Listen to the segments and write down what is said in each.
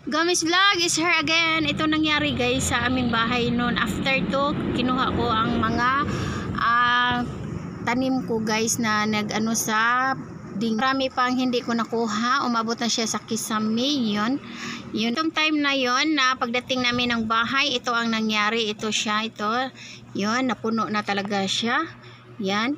Gomis Vlog is here again. Ito nangyari guys sa aming bahay noon. After to, kinuha ko ang mga tanim ko guys na nag-ano sa ding. Marami pang hindi ko nakuha. Umabot na siya sa Kisame. Yun. Itong time na yon na pagdating namin ng bahay, ito ang nangyari. Ito siya. Ito. Yun. Napuno na talaga siya. Yan.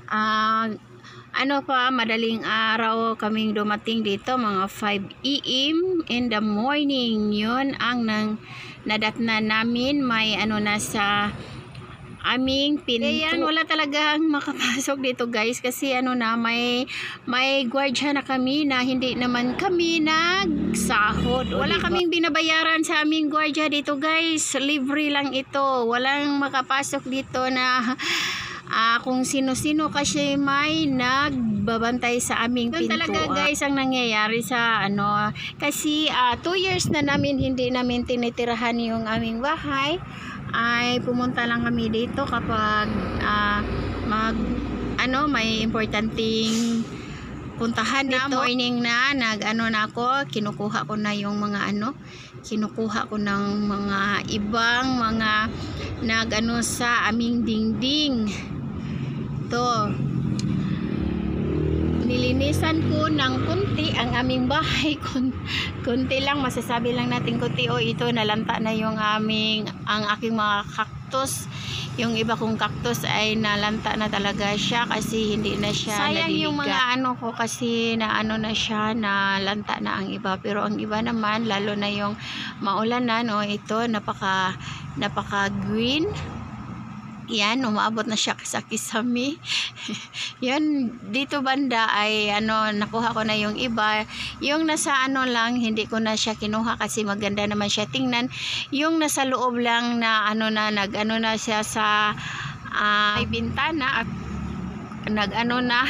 Ano pa, madaling araw kaming dumating dito, mga 5 AM in the morning. Yun ang nadatnan namin. May ano na sa aming pinto. Ayan, wala talagang makapasok dito guys kasi ano na, may gwardiya na kami na hindi naman kami nagsahod. Wala kaming binabayaran sa aming gwardiya dito guys. Libre lang ito. Walang makapasok dito na kung sino-sino kasi may nagbabantay sa aming pinto. Talaga guys ang nangyayari sa ano, kasi 2 years na namin hindi namin tinitirahan yung aming bahay. Ay pumunta lang kami dito kapag may importanteng puntahan dito. Morning na nag-ano na ako, kinukuha ko na yung mga kinukuha ko ng mga ibang mga nag-ano sa aming dingding. To, nilinisan ko ng kunti ang aming bahay. Kunti lang, masasabi lang natin kunti. Ito nalanta na yung ang aking mga cactus. Yung iba kong cactus ay nalanta na talaga siya kasi hindi na siya sayang nadiligan. Yung mga ko kasi na na siya, nalanta na ang iba. Pero ang iba naman, lalo na yung maulanan, ito napaka green. Yan, umabot na siya sa Kisame. Yan, dito banda ay nakuha ko na yung iba. Yung nasa lang, hindi ko na siya kinuha kasi maganda naman siya tingnan. Yung nasa loob lang na nag-ano na siya sa may bintana at nag-ano na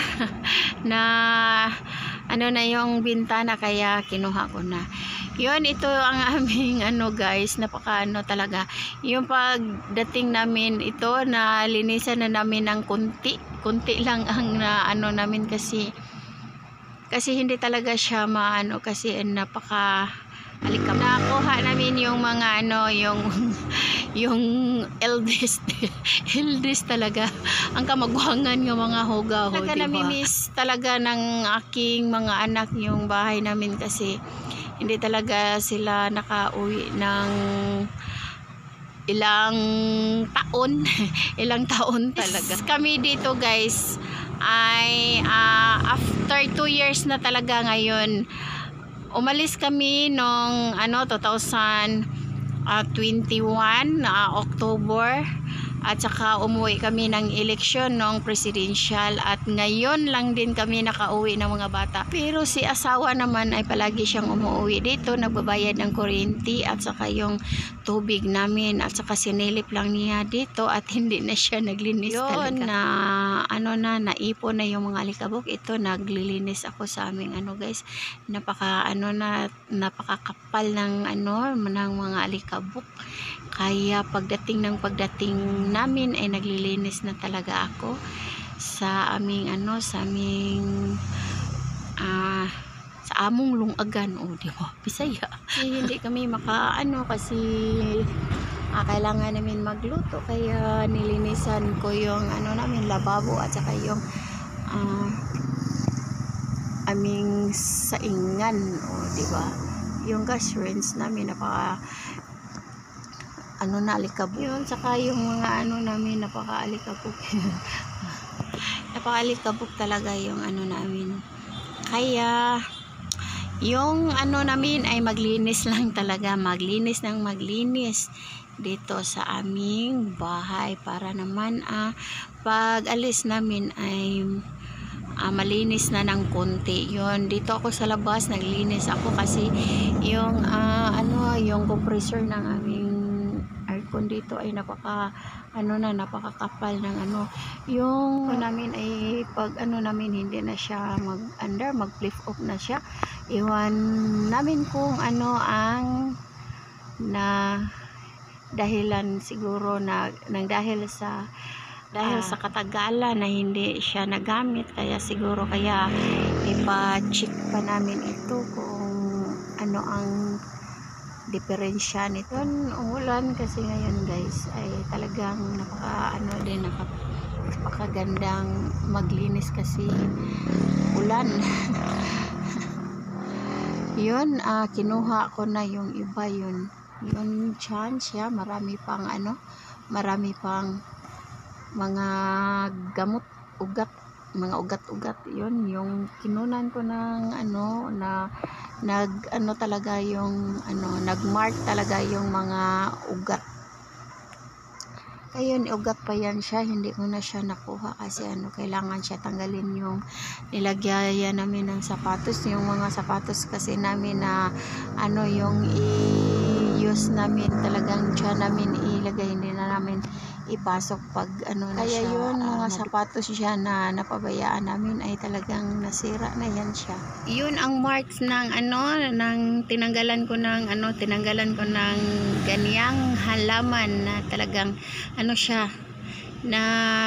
na yung bintana kaya kinuha ko na. Yun, ito ang aming guys, napaka talaga. Yung pagdating namin ito, na linisan na namin ng kunti lang ang namin kasi hindi talaga siya kasi napaka alikab. Nakuha namin yung mga yung eldest talaga ang kamagwangan ng mga hugaho, diba? Namimiss talaga ng aking mga anak yung bahay namin kasi hindi talaga sila nakauwi ng ilang taon talaga. Kami dito guys ay after 2 years na talaga ngayon. Umalis kami nung 2021 October at saka umuwi kami ng eleksyon ng presidential at ngayon lang din kami nakauwi ng mga bata. Pero si asawa naman ay palagi siyang umuwi dito, nagbabayad ng kuryente at saka yung tubig namin at saka sinilip lang niya dito at hindi na siya naglinis talaga. Naipon na yung mga alikabok. Ito naglilinis ako sa aming guys. Napakakapal ng mga alikabok. Kaya pagdating namin ay naglilinis na talaga ako sa aming sa among lungagan, di ba? Bisaya. Hindi kami kasi kailangan namin magluto kaya nilinisan ko yung namin lababo at saka yung aming saingan, di ba? Yung gas rinse namin napaka alikabok. Yun, saka yung mga namin napaka-alikabok. Napaka-alikabok talaga yung namin. Kaya yung namin ay maglinis lang talaga, maglinis dito sa aming bahay para naman pag alis namin ay malinis na ng konti. Yun, dito ako sa labas naglinis ako kasi yung yung compressor ng aming aircon dito ay napakakapal ng yung namin ay pag namin hindi na siya mag-flip off na siya. Iwan namin kung ang dahilan siguro dahil sa katagalan na hindi siya nagamit, kaya siguro ipa-check pa namin ito kung ang diferensya nito. Umulan kasi ngayon guys ay talagang napakagandang maglinis kasi ulan. Yun, kinuha ko na yung iba yun chance siya, marami pang mga gamot, mga ugat yun, yung kinunan ko ng talaga yung nagmark talaga yung mga ugat. Ayun, ugat pa yan siya, hindi ko na siya nakuha kasi kailangan siya tanggalin yung nilagyan namin ng sapatos, yung mga sapatos kasi namin na yung i-use namin, talagang siya namin ilagay, hindi na namin ipasok pag na kaya siya, yun mga sapatos siya na napabayaan namin ay talagang nasira na yan siya. Yun ang marks ng ng tinanggalan ko ng ganyang halaman na talagang siya na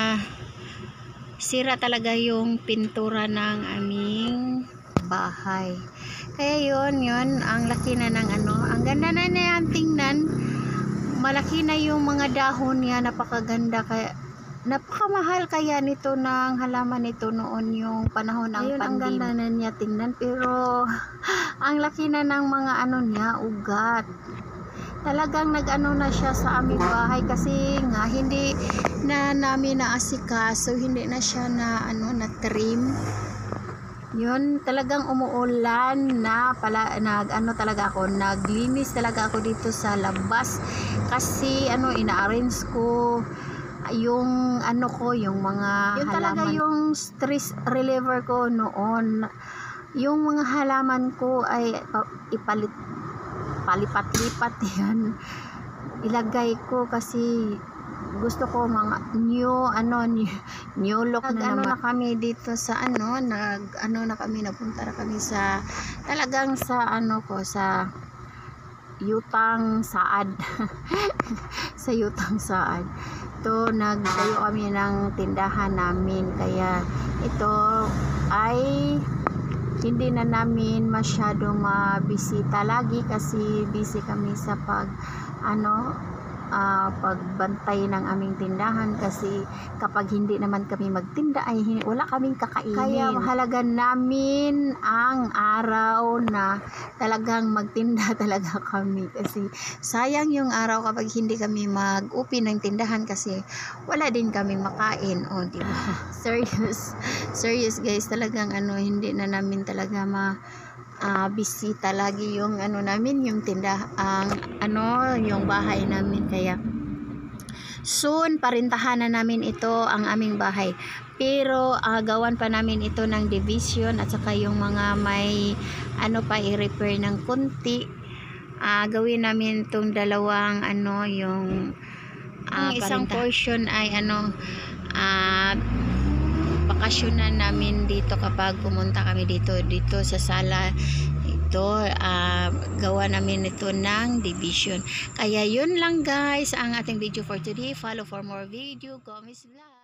sira talaga yung pintura ng aming bahay. Kaya yun ang laki na ng ang ganda na yan tingnan. Malaki na yung mga dahon niya, napakaganda, kaya napakamahal kaya nito ng halaman nito noon yung panahon ng pandemic. Ang ganda na niya tingnan, pero ang laki na ng mga niya, ugat. Talagang na siya sa aming bahay kasi nga hindi na namin naasikaso, hindi na siya na na-trim. Yun, talagang umuulan na pala, talaga ako, naglinis talaga ako dito sa labas kasi ina-arrange ko yung yung mga yun halaman. Talaga yung stress reliever ko noon, yung mga halaman ko ay palipat-lipat yan, ilagay ko kasi gusto ko mga new look na naman. Na kami dito sa napunta na kami sa talagang sa sa Yutang Saad. Sa Yutang Saad to nagtayo kami ng tindahan namin, kaya ito ay hindi na namin masyado mabisita lagi kasi busy kami sa pagbantay ng aming tindahan, kasi kapag hindi naman kami magtinda ay wala kaming kakainin. Kaya mahalaga namin ang araw na talagang magtinda talaga kami, kasi sayang yung araw kapag hindi kami mag-open ng tindahan kasi wala din kaming makain, diba? serious guys, talagang hindi na namin talaga bisita lagi yung namin, yung tinda, yung bahay namin. Kaya soon parintahan na namin ito, ang aming bahay, pero gawan pa namin ito ng division at saka yung mga may i-repair ng konti. Gawin namin itong dalawang yung isang portion ay bakasyonan namin dito kapag pumunta kami dito sa sala ito, gawa namin ito ng division. Kaya yun lang guys ang ating video for today. Follow for more video. Gomez Vlog.